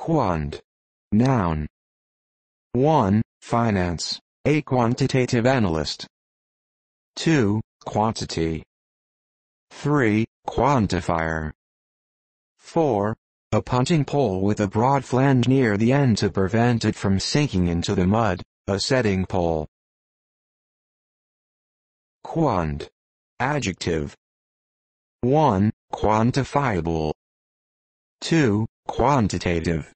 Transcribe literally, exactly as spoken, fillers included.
Quant. Noun. one. Finance, a quantitative analyst. two. Quantity. three. Quantifier. four. A punching pole with a broad flange near the end to prevent it from sinking into the mud, a setting pole. Quant. Adjective. one. Quantifiable. two. Quantitative.